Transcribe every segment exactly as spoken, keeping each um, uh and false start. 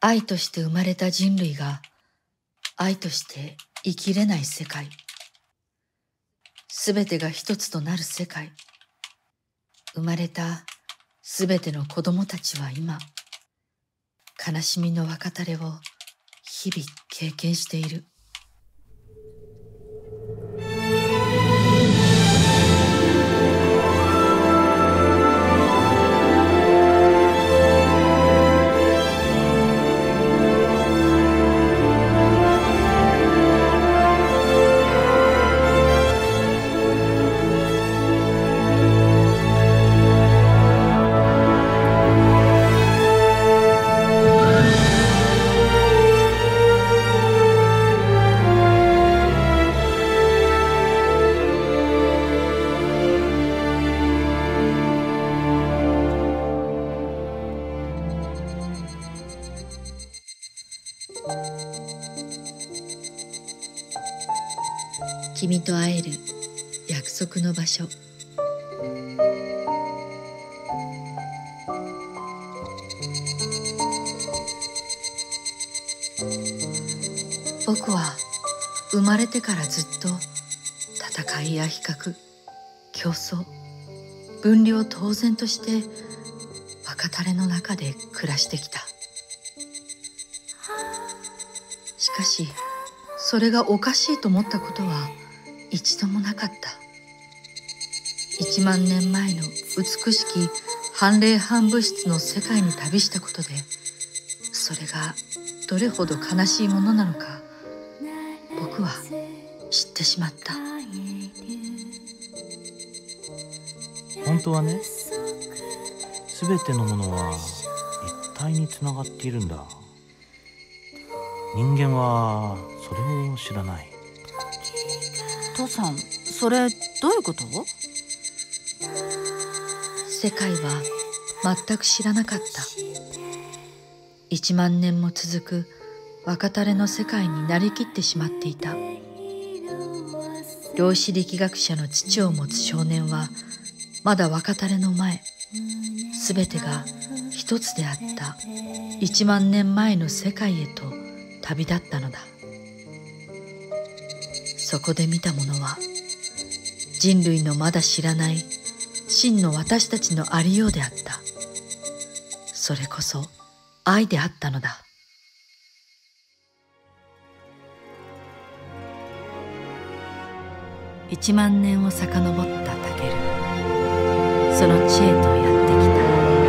愛として生まれた人類が愛として生きれない世界、すべてが一つとなる世界、生まれたすべての子供たちは今、悲しみの別れを日々経験している。君と会える約束の場所。僕は生まれてからずっと戦いや比較、競争、分離を当然として別れの中で暮らしてきた。しかしそれがおかしいと思ったことは一度もなかった。一万年前の美しき半霊半物質の世界に旅したことで、それがどれほど悲しいものなのか僕は知ってしまった。 本当はね、すべてのものは一体につながっているんだ。人間はそれを知らない。 父さん、それどういうこと？ 世界は全く知らなかった。一万年も続く別れの世界になりきってしまっていた。量子力学者の父を持つ少年はまだ別れの前、すべてが一つであった一万年前の世界へと旅立ったのだ。そこで見たものは人類のまだ知らない真の私たちのありようであった。それこそ愛であったのだ。一万年を遡ったタケル、その地へとやってきた。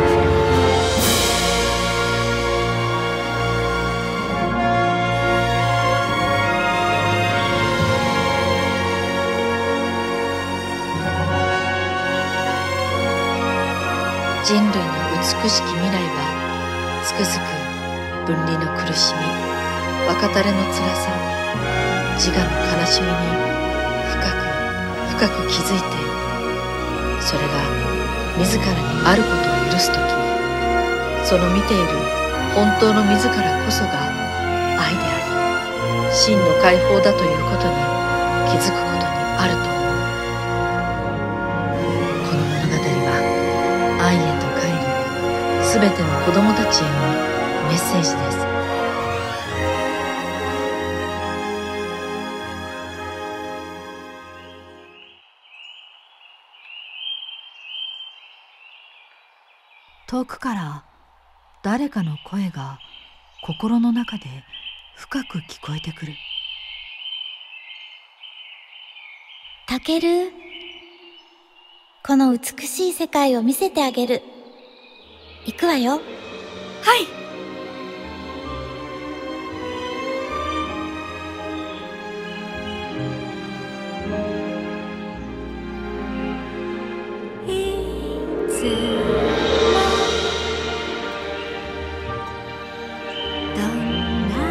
人類の美しき未来はつくづく分離の苦しみ、別れの辛さ、自我の悲しみに深く深く気づいて、それが自らにあることを許すときに、その見ている本当の自らこそが愛であり真の解放だということに気づくことにあると思う。この物語は愛へと帰るすべての子供たちへのメッセージです。遠くから誰かの声が心の中で深く聞こえてくる。 タケル、この美しい世界を見せてあげる。行くわよ。 はい。 いつどんな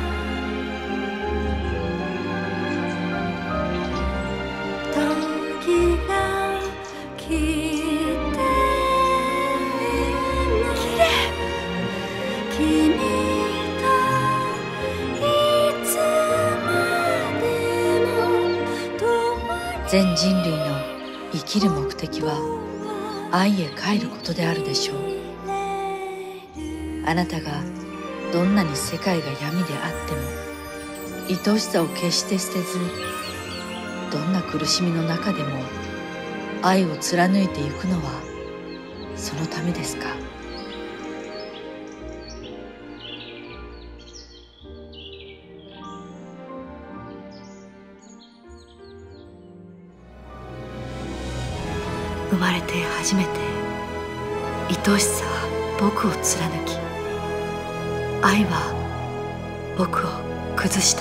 時が来て君といつまでも共に。 全人類の生きる目的は愛へ帰ることであるでしょう。あなたがどんなに世界が闇であっても愛しさを決して捨てず、どんな苦しみの中でも愛を貫いていくのはそのためですか。 生まれて初めて愛しさは僕を貫き、愛は僕を崩した。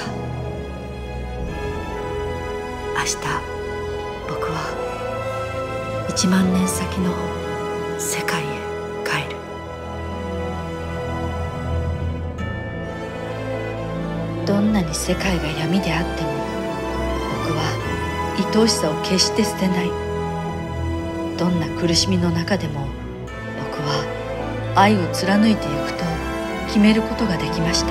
明日僕は一万年先の世界へ帰る。 どんなに世界が闇であっても僕は愛しさを決して捨てない。どんな苦しみの中でも僕は愛を貫いていくと決めることができました。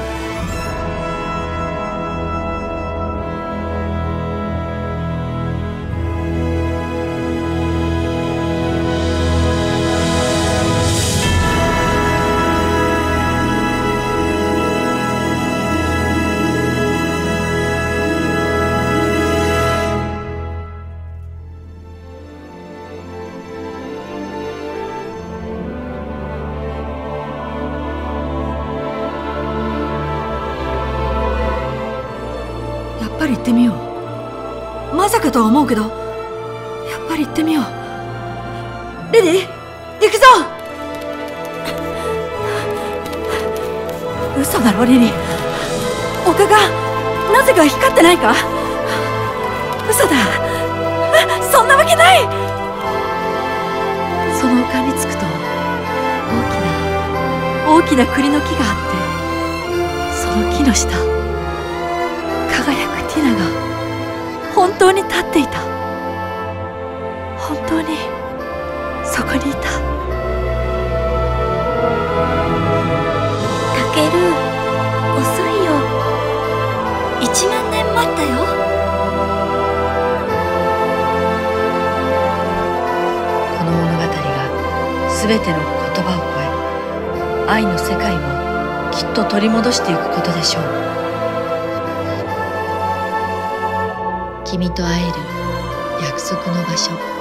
やっぱり行ってみよう。まさかとは思うけど、やっぱり行ってみよう。レディー、行くぞ。嘘だろリリー。丘がなぜか光ってないか。嘘だ。そんなわけない。その丘に着くと大きな大きな栗の木があって、その木の下、輝くティナが本当に立っていた。本当にそこにいた。 タケル、遅いよ。一万年待ったよ。 この物語がすべての言葉を超え、愛の世界をきっと取り戻していくことでしょう。君と会える約束の場所。